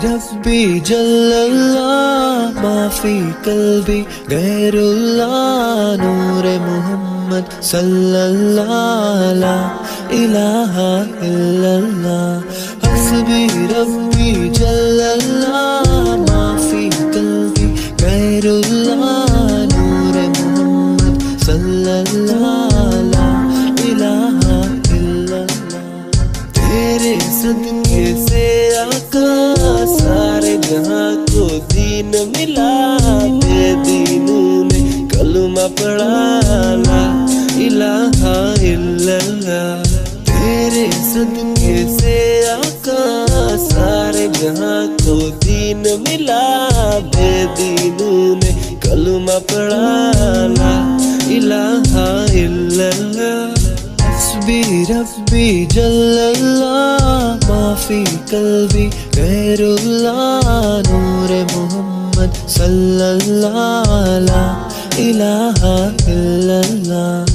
ربی جل اللہ ما فی قلبی غیراللہ نور محمد صلی اللہ لا الہ الا اللہ حسبی ربی جل اللہ ما فی قلبی غیراللہ نور محمد صلی اللہ لا الہ الا اللہ تیرے صدقے سے آقا سارے جہاں کو دین ملا بے دینوں نے کلمہ پڑھا لا الہ الا اللہ تیرے صدقے سے آقا سارے جہاں کو دین ملا بے دینوں نے کلمہ پڑھا لا الہ الا اللہ حسبی ربی جل اللہ ما فی قلبی غیراللہ نور محمد صلی اللہ لا الہ الا اللہ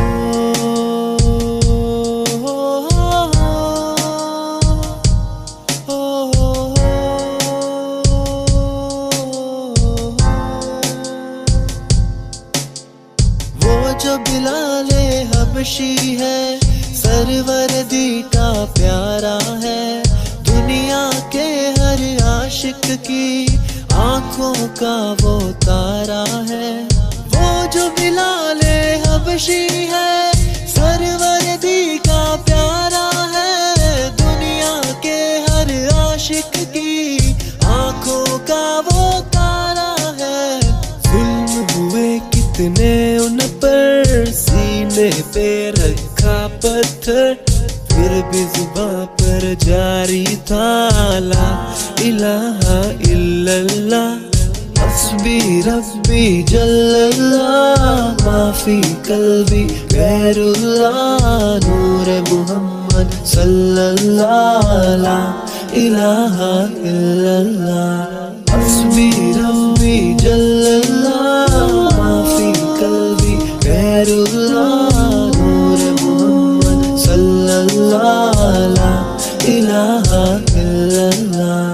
وہ جو بلال حبشی ہے سروردی کا پیارا ہے دنیا کے ہر عاشق کی آنکھوں کا وہ تارا ہے وہ جو بلال حبشی ہے سروردی کا پیارا ہے دنیا کے ہر عاشق کی آنکھوں کا وہ تارا ہے ظلم ہوئے کتنے ان پر سینے پہ رکھا پتھر پھر بھی زباں پر جاری تھا لا الہ الا اللہ حسبی ربی جل اللہ ما فی قلبی غیراللہ نور محمد صلی اللہ لا الہ الا اللہ حسبی ربی جل اللہ ما فی قلبی غیراللہ نور محمد صلی اللہ لا الہ الا اللہ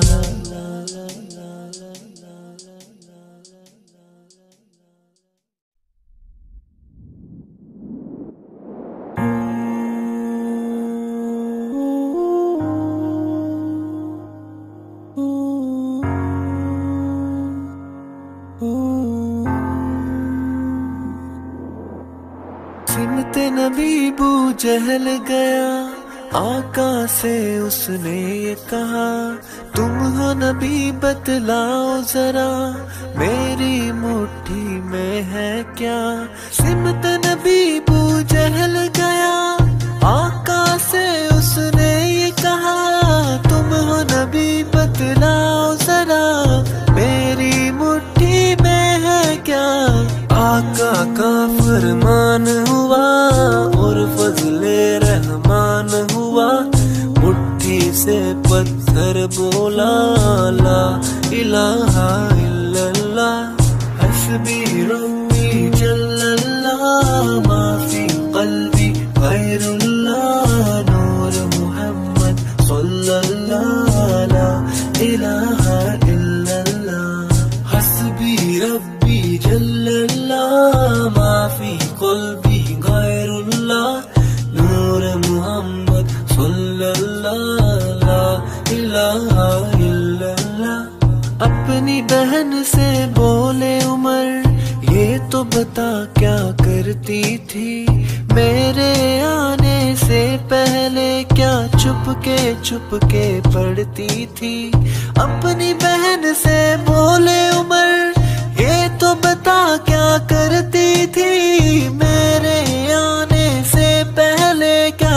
سمت نبی بو جہل گیا آقا سے اس نے یہ کہا تم ہو نبی بتلاؤ ذرا میری مٹھی میں ہے کیا سمت نبی بو جہل گیا آقا سے اس نے یہ کہا تم ہو نبی بتلاؤ ذرا میری مٹھی میں ہے کیا آقا کا فرمان ہوا اور فضل رحمان ہوا مٹھی سے پتھر بولا لا الہ الا اللہ حسبی ربی جل اللہ ما فی قلبی غیر اللہ نور محمد صلی اللہ لا الہ الا اللہ حسبی ربی جل اللہ ما فی قلبی غیر اللہ نور محمد صلی اللہ لا الہ الا اللہ اپنی بہن سے بولے عمر یہ تو بتا کیا کرتی تھی میرے آنے سے پہلے کیا چھپ کے پڑھتی تھی اپنی بہن سے بولے عمر یہ تو بتا کیا کرتی تھی میرے آنے سے پہلے کیا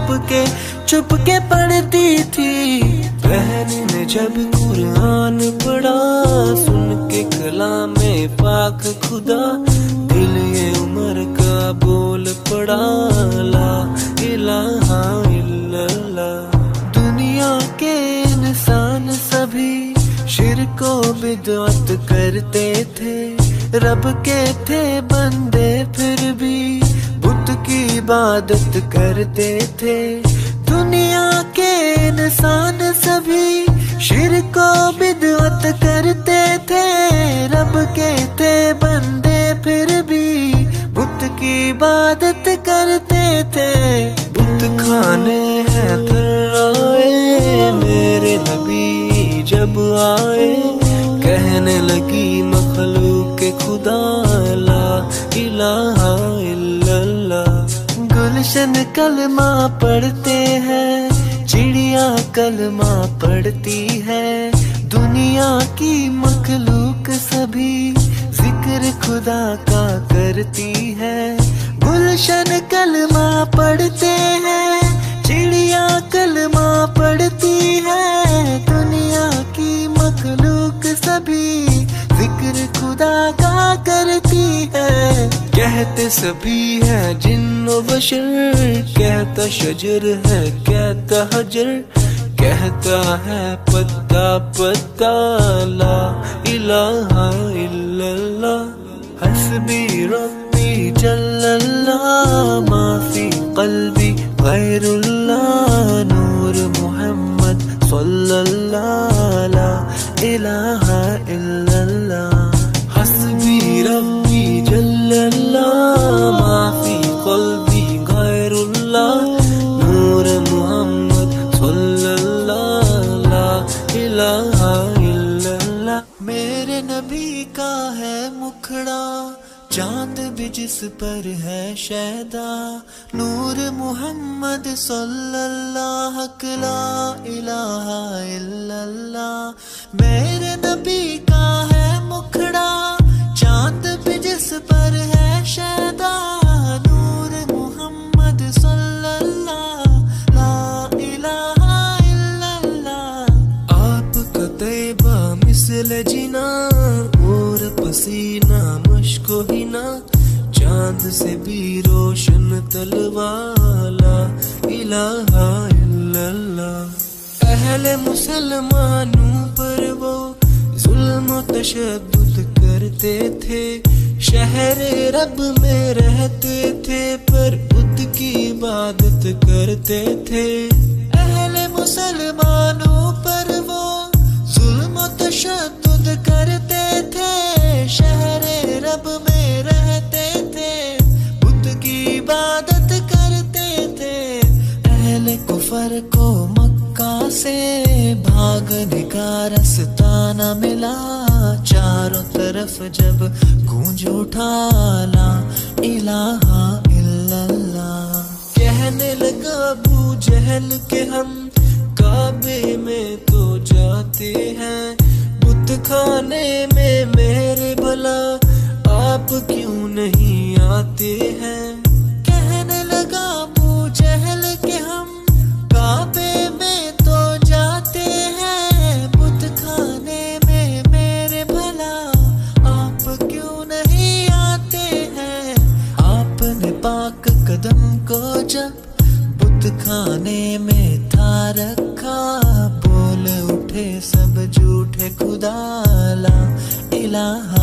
چھپ کے پڑھتی تھی بہن نے جب قرآن پڑھا سن کے کلام پاک خدا دل یہ عمر کا بول پڑا لا الہ الا اللہ دنیا کے انسان سبھی شرک و بدعت کرتے تھے رب کے تھے بندے پھر بھی بت کی عبادت کرتے تھے دنیا کے انسان سبھی شرک को बिदअत करते थे, रब के थे बंदे फिर भी बुत की इबादत करते थे। बुत खाने हैं थर्राए, मेरे नबी जब आए, कहने लगी मखलूक खुदा ला इलाहा इल्लल्लाह। गुलशन कलमा पढ़ते हैं, चिड़िया कलमा पढ़ती है, दुनिया की मखलूक सभी जिक्र खुदा का करती है। गुलशन कलमा पढ़ते हैं, चिड़िया कलमा पढ़ती है, दुनिया की मखलूक सभी जिक्र खुदा का करती है। कहते सभी है जिन्नो बशर, कहता शजर है कहता हजर, कहता है पत्ता पत्ता ला इलाहा इल्लल्लाह। हस्बी रब्बी जल्लल्लाह, माफी कल्बी गैरुल्लाह, नूर मुहम्मद सल्लल्लाह ला इलाहा इल्लल्लाह। हस्बी रब्बी जल्लल्लाह, माफी कल्बी गैरुल्लाह, नूर मुहम्मद सल्लल्लाह ला इलाहा इल्लल्लाह। मेरे नबी का है मुखड़ा, चांद भी जिस पर है शैदा, नूर मुहम्मद सल्लल्लाह ला इलाहा इल्लल्लाह। मेरे नबी का है मुखड़ा, चांद भी जिस पर है शैदा, नूर मुहम्मद सल्लल्लाह ला इलाहा इल्लल्लाह। आपका तैबा मिसल जिना, और पसीना मुश्को ही ना, चांद से भी रोशन तलवाला इलाहा इल्लल्लाह। अहले मुसलमानों पर वो जुल्म तशद्दुद करते थे, शहर रब में रहते थे पर बुत की इबादत करते थे। अहले मुसलमानों पर वो जुल्म तशद्दुद करते थे, शहर रब में रहते थे, बुत की इबादत करते थे। अहले कुफर को मक्का से भागने का रास्ता न मिला, चारों तरफ जब गूंज उठा ला इलाहा इल्लल्लाह। कहने लगा अबू जहल के हम काबे में तो जाते हैं, बुत खाने में मेरे भला आप क्यों नहीं आते हैं। कहने लगा अबू जहल के हम काबे में तो जाते हैं, बुत खाने में मेरे भला आप क्यों नहीं आते हैं। आपने पाक कदम को जब बुत खाने में था रखा, बोल उठे सब झूठे खुदा ला इलाहा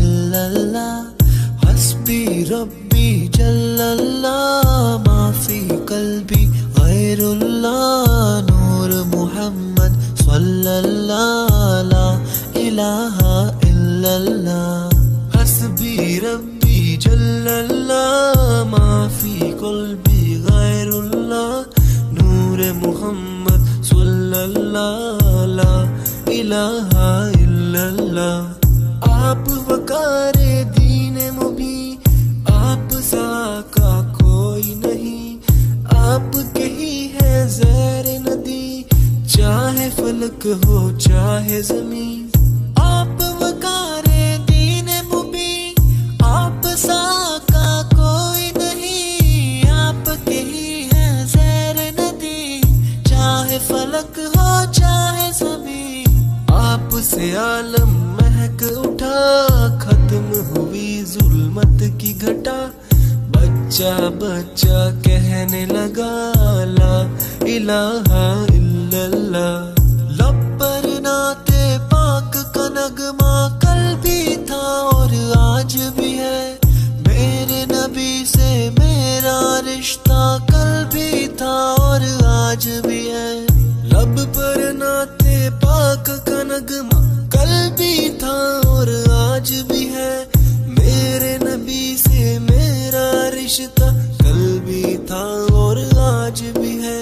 इल्लल्लाह। हस्बी रब्बी जल्लल्लाह, माफी कल्बी गैरुल्लाह, नूर मुहम्मद सल्लल्लाह ला इलाहा इल्लल्लाह। हस्बी रब्बी जल्लल्लाह, माफी कल्बी गैरुल्लाह, नूर मुहम्मद सल्लल्लाह ला इलाहा इल्लल्लाह। आप वकारे दीन मुबी, आप सा का कोई नहीं, आप के ही है ज़ैर नदी, चाहे फलक हो चाहे ज़मीन। आप वकारे दीन मुबी, आप सा का कोई नहीं, आप के ही है ज़ैर नदी, चाहे फलक हो चाहे ज़मीन। आप से आलम महक उठा, खत्म हुई जुल्मत की घटा, बच्चा बच्चा कहने लगा ला इलाहा इल्लल्लाह। लब पर नाते पाक का नगमा कल भी था और आज भी है, मेरे नबी से मेरा रिश्ता कल भी था और आज भी है। लब पर नाते पाक نغمہ کل بھی تھا اور آج بھی ہے، میرے نبی سے میرا رشتہ کل بھی تھا اور آج بھی ہے۔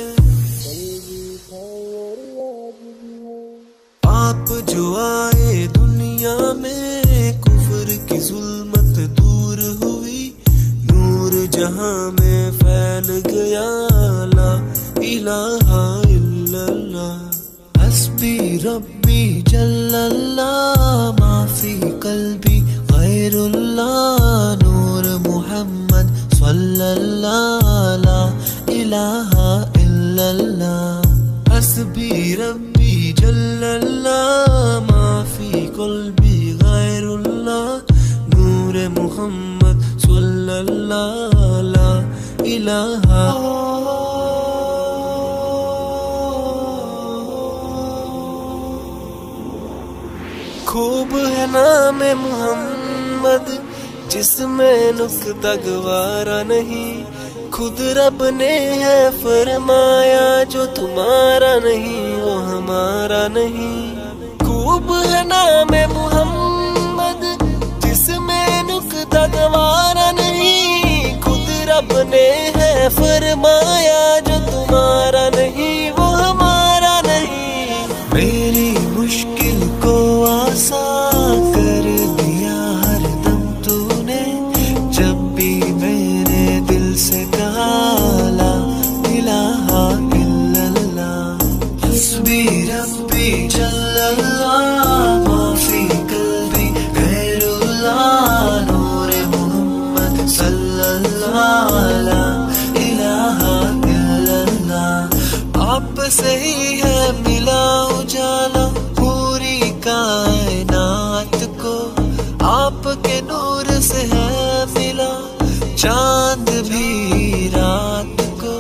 آپ جو آئے دنیا میں کفر کی ظلمت دور ہوئی، نور جہاں میں پھیل گیا، لا الہ الا اللہ۔ حسبی ربی جل اللہ، ما فی قلبی غیر اللہ، نور محمد صلی اللہ، لا الہ الا اللہ۔ حسبی ربی جل اللہ، ما فی قلبی غیر اللہ، نور محمد صلی اللہ، لا الہ۔ خوب ہے نام محمد جس میں نقطہ گوارا نہیں، خود رب نے ہے فرمایا جو تمہارا نہیں وہ ہمارا نہیں۔ خوب ہے نام محمد جس میں نقطہ گوارا نہیں، خود رب نے ہے فرمایا جو تمہارا نہیں وہ ہمارا نہیں۔ میری مشکل کو آسان کر دیا ہر دم تو نے، جب بھی میرے دل سے کہا لا الہ الا اللہ۔ حسبی ربی جل اللہ، ما فی قلبی غیر اللہ، نور محمد صلی اللہ، لا الہ الا اللہ۔ آپ سے ہی ہے ملا اجالا پوری کائنات کو، آپ کے نور سے ہے ملا چاند بھی رات کو،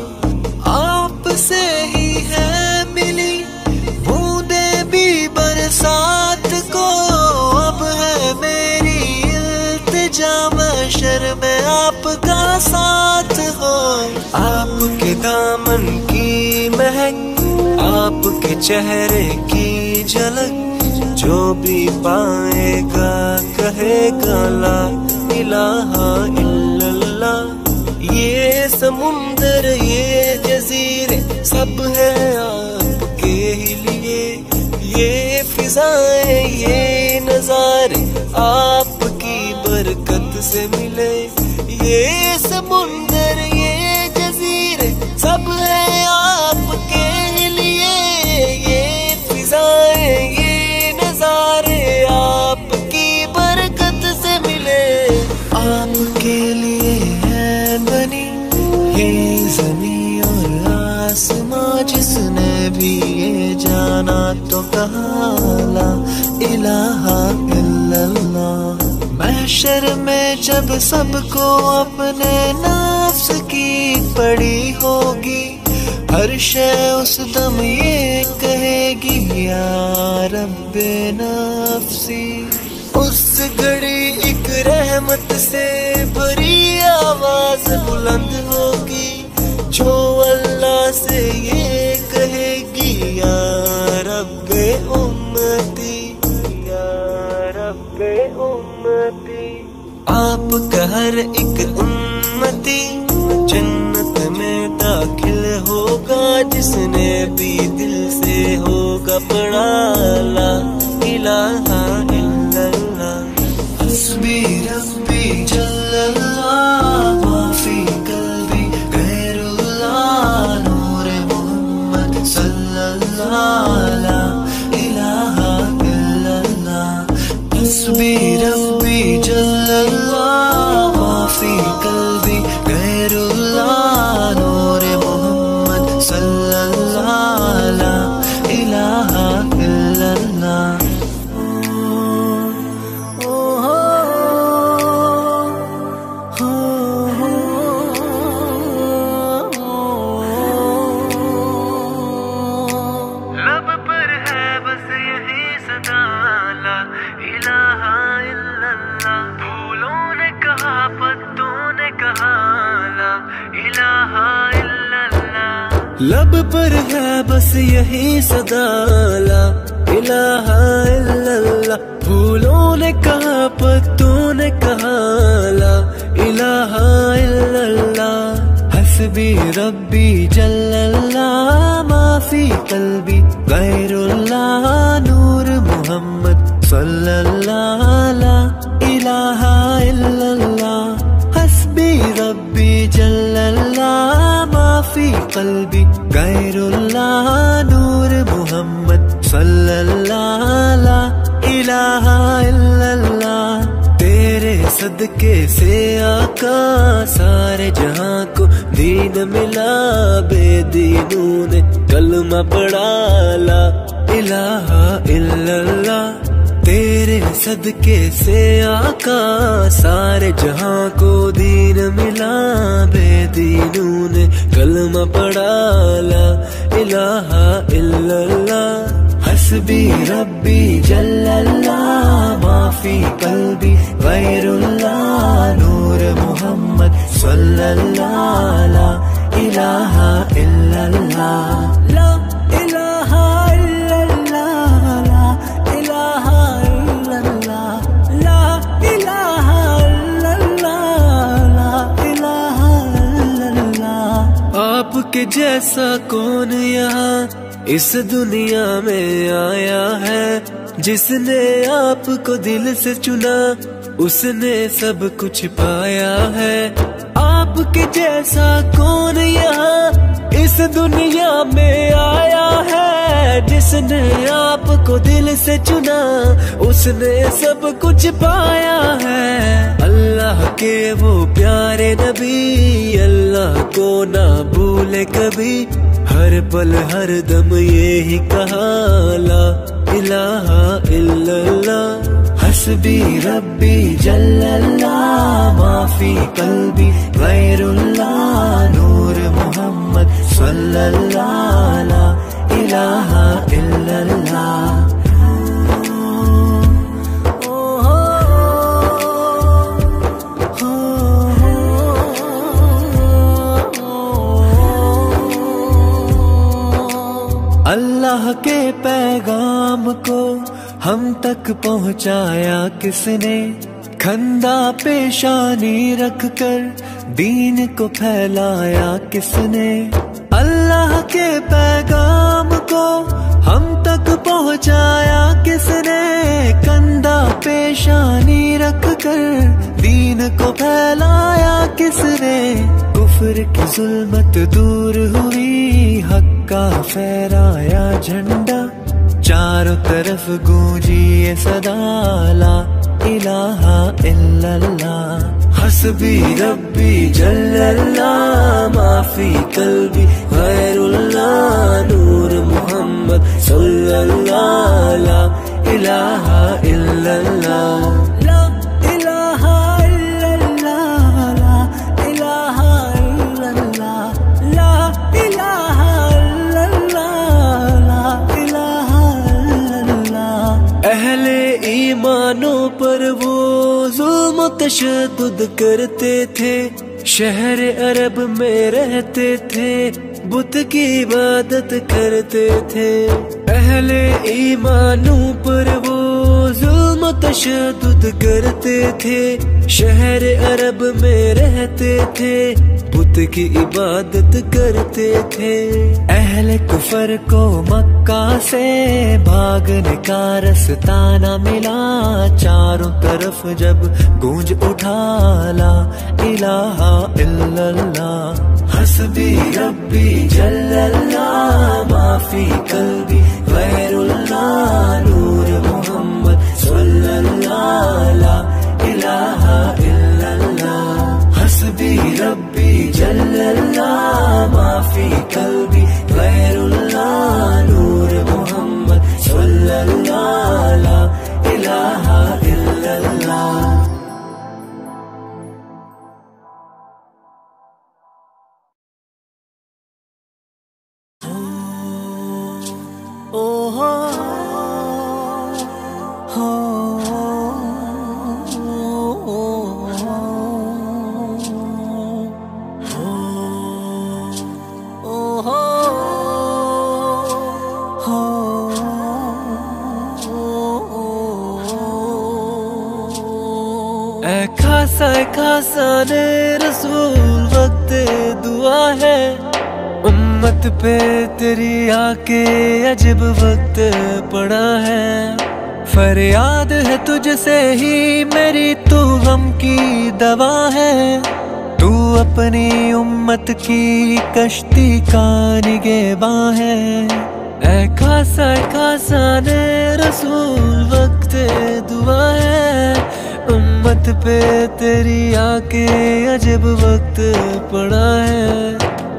آپ سے ہی ہے ملی بوندیں بھی برسات کو۔ اب ہے میری التجا محشر میں آپ کا ساتھ ہو، آپ کے دامن کی مہک، آپ کے چہرے کی جھلک، جو بھی پائے گا کہے گا لا الہ الا اللہ۔ یہ سمندر یہ جزیرے سب ہیں آپ کے ہی لیے، یہ فضائیں یہ نظارے آپ کی برکت سے ملے، یہ سمندر یہ جزیرے سب ہیں آپ کے ہی لیے، یہ فضائیں یہ نظارے آپ کی برکت سے ملے۔ آپ کے لیے ہے بنی یہ زمین اور آسماں، جس نے بھی یہ جانا تو کہا لا الہ الا اللہ۔ محشر میں جب سب کو اپنے نفس کی پڑی ہوگی، ہر شے اس دم یہ کہے گی یا رب نفسی۔ اس گھڑی ایک رحمت سے بھری آواز بلند ہوگی، جو اللہ سے یہ کہے گی یا رب امتی، یا رب امتی۔ آپ کا ہر ایک امتی جنت میں داخل ہوگا، جس نے بھی دل سے ہوگا پڑھا لا الہ الا اللہ۔ حسبی ربی جل اللہ، ما فی قلبی غیر اللہ، نور محمد صلی اللہ، لا الہ الا اللہ۔ حسبی ربی جل اللہ، ما فی قلبی غیر اللہ، نور محمد صلی اللہ، لا الہ الا اللہ۔ لب پر ہے بس یہی صدا لا الہ अल्लाह। फूलों ने कहा पत्तों ने कहा ला इलाहा इल्लल्लाह। हस्बी रब्बी जल्लल्लाह माफी कल्बी गैरुल्लाह। नूर मोहम्मद सल्लल्लाह ला इलाहा इल्लल्लाह। हस्बी रब्बी जल्लल्लाह माफी कल्बी गैरुल्लाह। नूर मोहम्मद सल्लल्लाह ला इलाहा इल्लल्लाह। तेरे सदके से आका सारे जहां को दीन मिला। बेदीनों ने कलमा पढ़ा ला इलाहा इल्लल्लाह। तेरे सदके से आका सारे जहां को दीन मिला। बेदीनों ने कलमा पढ़ा ला इलाहा इल्लल्लाह। हस्बी रब्बी जल्लल्लाह माफी कल्बी गैरुल्लाह। नूर मोहम्मद सल्लल्लाह ला इलाहा इल्लल्लाह। ला इलाहा इल्लल्लाह ला इलाहा इल्लल्लाह। ला इलाहा इल्लल्लाह ला इलाहा इल्लल्लाह। आपके जैसा कौन यहाँ इस दुनिया में आया है। जिसने आपको दिल से चुना उसने सब कुछ पाया है। आपके जैसा कौन यहाँ इस दुनिया में आया है। जिसने आपको दिल से चुना उसने सब कुछ पाया है। अल्लाह के वो प्यारे नबी अल्लाह को ना भूले कभी। हर पल हर दम ये ही कहा ला इलाहा इल्लल्लाह। हस्बी रब्बी जल्लल्लाह माफी कल्बी गैरुल्लाह। नूर मोहम्मद सल्लल्लाह ला इलाहा इल्लल्लाह। अल्लाह के पैगाम को हम तक पहुँचाया किसने। खंदा पेशानी रख कर दीन को फैलाया किसने। अल्लाह के पैगाम को हम तक पहुँचाया किसने। कंधा पेशानी रख कर दीन को फैलाया किसने। कुफ्र की जुल्मत दूर हुई हक का फहराया झंडा। चारों तरफ गूंजी ये सदा ला इलाहा इल्लल्लाह। हस्बी रब्बी जल्लल्लाह माफी कल्बी गैरुल्लाह। नूर मोहम्मद सल्लल्लाह ला इलाहा इल्लल्लाह। ला इलाहा इल्लल्लाह ला इलाहा इल्लल्लाह। ला इलाहा इल्लल्लाह ला इलाहा इल्लल्लाह। अहले ईमानों पर वो जुल्म तशद्दुद करते थे। शहर अरब में रहते थे बुत की इबादत करते थे। अहले ईमानों पर वो जुल्म तशद्दुद करते थे। शहर अरब में रहते थे बुत की इबादत करते थे। अहले कुफर को मक्का से भागने का रास्ता न मिला। चारों तरफ जब गूंज उठा ला इलाहा इल्लल्लाह। हस्बी रब्बी जल्लल्लाह माफी कल्बी गैरुल्लाह। नूर मोहम्मद सल्लल्लाह ला इलाहा इल्लल्लाह। हस्बी रब्बी जल्लल्लाह माफी कल्बी गैरुल्लाह। नूर मोहम्मद सल्लल्लाह ला इलाहा इल्लल्लाह। خاصا نے رسول وقت دعا ہے، امت پہ تیری آ کے عجب وقت پڑا ہے، فریاد ہے تجھ سے ہی میری تو غم کی دوا ہے، تو اپنی امت کی کشتی کا نگہباں ہے، اے خاصا نے رسول وقت دعا ہے، امت پہ تیری آ کے عجب وقت پڑا ہے،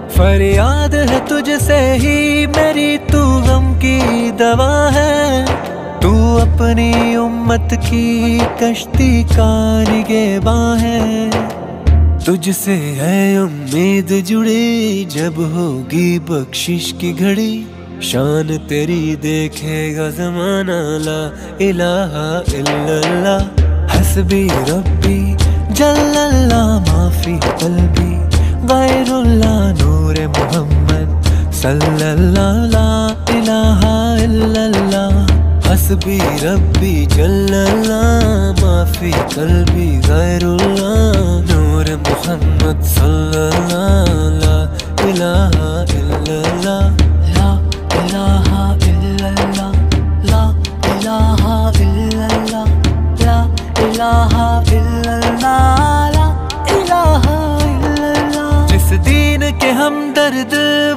فریاد ہے تجھ سے ہی میری تو غم کی دوا ہے، تو اپنی امت کی کشتی کا نگہباں ہے، تجھ سے ہے امید جڑی جب ہوگی بخشش کی گھڑی، شان تیری دیکھے گا زمانہ، لا الہ الا اللہ، حسبی ربی جل اللہ ما فی قلبی، غیر اللہ نور محمد صلی اللہ، لا الہ الا اللہ، حسبی ربی جل اللہ ما فی قلبی، غیر اللہ نور محمد صلی اللہ، لا الہ الا اللہ، لا الہ الا اللہ، لا الہ الا اللہ، لا الہ الا اللہ، لا الہ الا اللہ، جس دین کے ہمدرد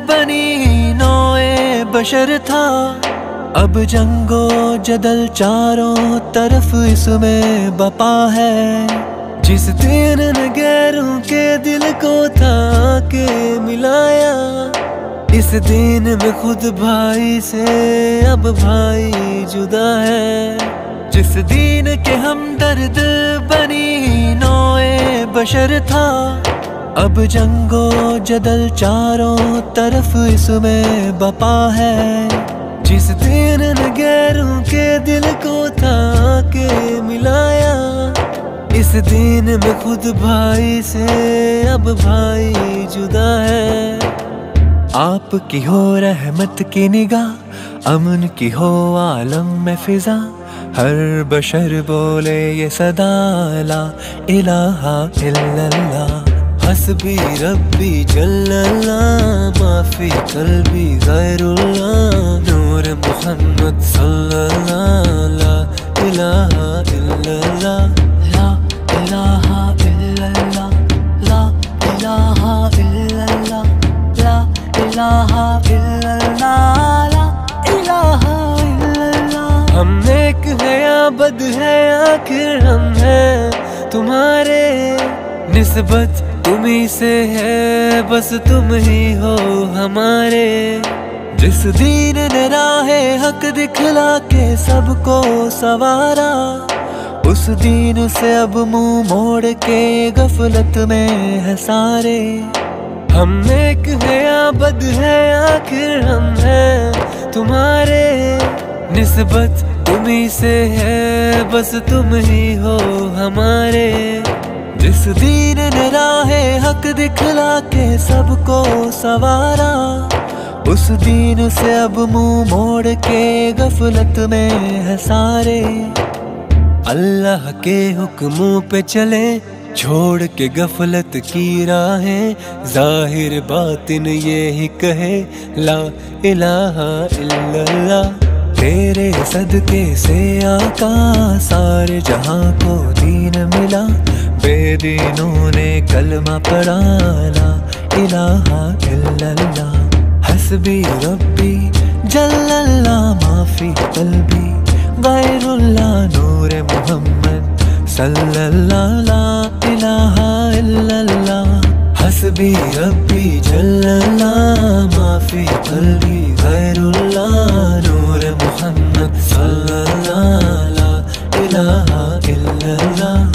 بنی نوع بشر تھا، اب جنگ و جدل چاروں طرف اس میں بپا ہے، جس دین نے غیروں کے دل کو تھا کے ملایا، اس دین میں خود بھائی سے اب بھائی جدا ہے، جس دین کے ہمدرد بنی نوع بشر تھا، اب جنگ و جدل چاروں طرف اس میں بپا ہے، جس دین نے غیروں کے دل کو تھا کے ملایا، اس دین میں خود بھائی سے اب بھائی جدا ہے، آپ کی ہو رحمت کی نگاہ، امن کی ہو عالم میں فضا، ہر بشر بولے یہ صدا، لا الہ الا اللہ، حسبی ربی جل اللہ ما فی قلبی، غیر اللہ نور محمد صلی اللہ، لا الہ الا اللہ، لا الہ الا اللہ، لا الہ الا اللہ، لا الہ الا اللہ، لا الہ الا اللہ، ہم نیک ہے یا بد ہے آخر ہم ہیں تمہارے، نسبت تمہیں سے ہے بس تم ہی ہو ہمارے، جس دین نے راہ حق دکھلا کے سب کو سوارا، اس دین سے اب منہ موڑ کے غفلت میں ہے سارے، ہم نیک ہے یا بد ہے آخر ہم ہیں تمہارے، نسبت تمہیں سے ہے بس تم ہی ہو ہمارے، جس دین نے راہ حق دکھلا کے سب کو سوارا، اس دین سے اب منہ موڑ کے غفلت میں ہے سارے، اللہ کے حکموں پہ چلے چھوڑ کے غفلت کی راہیں، ظاہر باطن یہی کہے لا الہ الا اللہ، تیرے صدقے سے آقا سارے جہاں کو دین ملا، بے دینوں نے کلمہ پڑھا، لا الہ الا اللہ، حسبی ربی جل اللہ ما فی قلبی، غیر اللہ نور محمد صلی اللہ، لا الہ الا اللہ، حسبی ربی جل اللہ ما فی قلبی، غیر اللہ نور محمد صلی اللہ، لا الہ الا اللہ۔